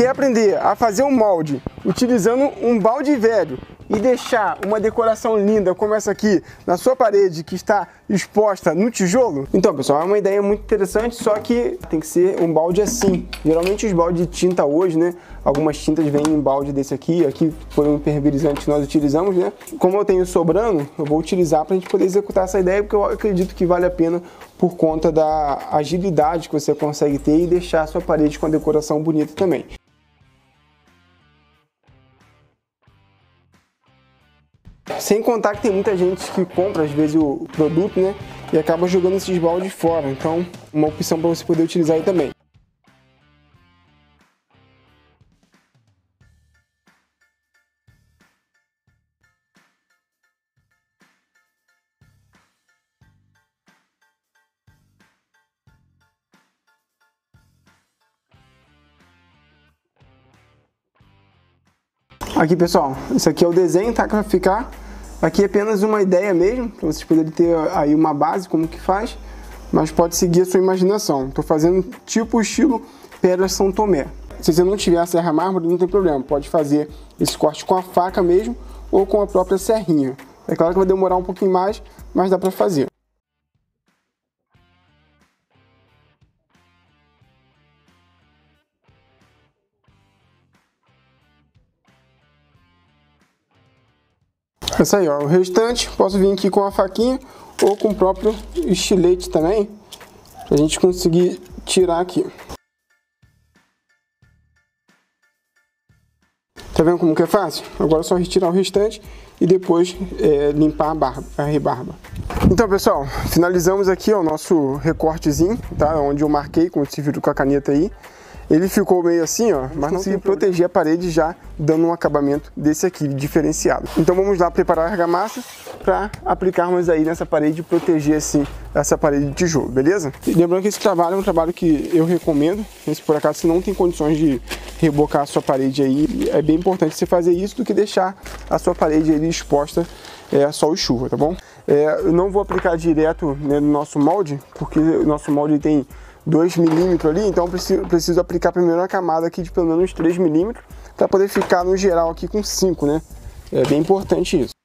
Quer aprender a fazer um molde utilizando um balde velho e deixar uma decoração linda como essa aqui na sua parede que está exposta no tijolo? Então, pessoal, é uma ideia muito interessante, só que tem que ser um balde assim. Geralmente os baldes de tinta hoje, né? Algumas tintas vêm em balde desse aqui foi um impermeabilizante que nós utilizamos, né? Como eu tenho sobrando, eu vou utilizar para a gente poder executar essa ideia, porque eu acredito que vale a pena por conta da agilidade que você consegue ter e deixar a sua parede com a decoração bonita também. Sem contar que tem muita gente que compra às vezes o produto, né, e acaba jogando esses baldes fora. Então, uma opção para você poder utilizar aí também. Aqui, pessoal, isso aqui é o desenho, tá? Que vai ficar. Aqui é apenas uma ideia mesmo, para vocês poderem ter aí uma base, como que faz, mas pode seguir a sua imaginação. Estou fazendo tipo estilo Pedra São Tomé. Se você não tiver a serra mármore, não tem problema, pode fazer esse corte com a faca mesmo ou com a própria serrinha. É claro que vai demorar um pouquinho mais, mas dá para fazer. É isso aí, ó. O restante posso vir aqui com a faquinha ou com o próprio estilete também, pra gente conseguir tirar aqui. Tá vendo como que é fácil? Agora é só retirar o restante e depois limpar a rebarba. Então, pessoal, finalizamos aqui ó, o nosso recortezinho, tá? Onde eu marquei, como você viu com a caneta aí. Ele ficou meio assim, ó, mas não consegui proteger a parede já dando um acabamento desse aqui, diferenciado. Então vamos lá preparar a argamassa para aplicarmos aí nessa parede e proteger assim essa parede de tijolo, beleza? E lembrando que esse trabalho é um trabalho que eu recomendo, se por acaso você não tem condições de rebocar a sua parede aí, é bem importante você fazer isso do que deixar a sua parede ali exposta a sol e chuva, tá bom? Eu não vou aplicar direto, né, no nosso molde, porque o nosso molde tem 2 milímetros ali, então eu preciso aplicar primeiro uma camada aqui de pelo menos 3 milímetros para poder ficar no geral aqui com 5, né? É bem importante isso.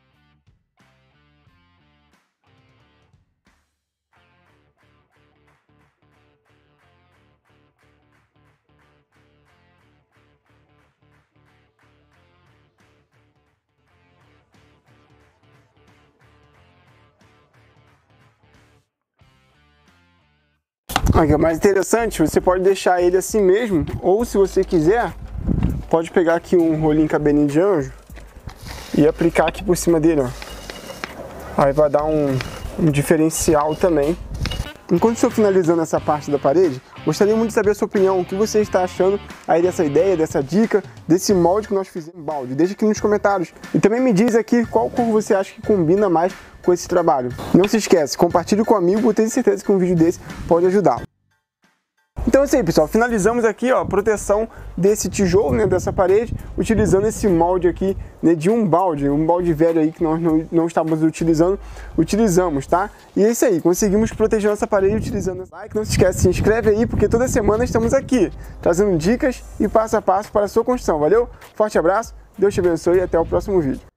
Aqui, o mais interessante, você pode deixar ele assim mesmo, ou se você quiser, pode pegar aqui um rolinho cabelinho de anjo e aplicar aqui por cima dele, ó. Aí vai dar um diferencial também. Enquanto estou finalizando essa parte da parede, gostaria muito de saber a sua opinião, o que você está achando aí dessa ideia, dessa dica, desse molde que nós fizemos em balde. Deixa aqui nos comentários. E também me diz aqui qual cor você acha que combina mais com esse trabalho. Não se esquece, compartilhe com um amigo, eu tenho certeza que um vídeo desse pode ajudá-lo. Então é isso aí, pessoal, finalizamos aqui ó, a proteção desse tijolo, né, dessa parede, utilizando esse molde aqui, né, de um balde velho aí que nós não estávamos utilizamos, tá? E é isso aí, conseguimos proteger nossa parede utilizando esse like. Não se esquece, se inscreve aí, porque toda semana estamos aqui, trazendo dicas e passo a passo para a sua construção, valeu? Forte abraço, Deus te abençoe e até o próximo vídeo.